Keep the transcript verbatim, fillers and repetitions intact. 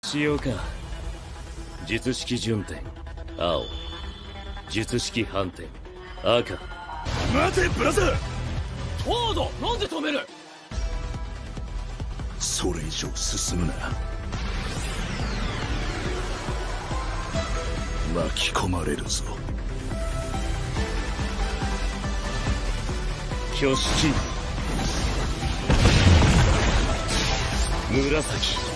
しようか。術式順天青、術式反転赤。 待てブラザー。 フォード、なんで止める。 それ以上進むな。巻き込まれるぞ。 挙式紫。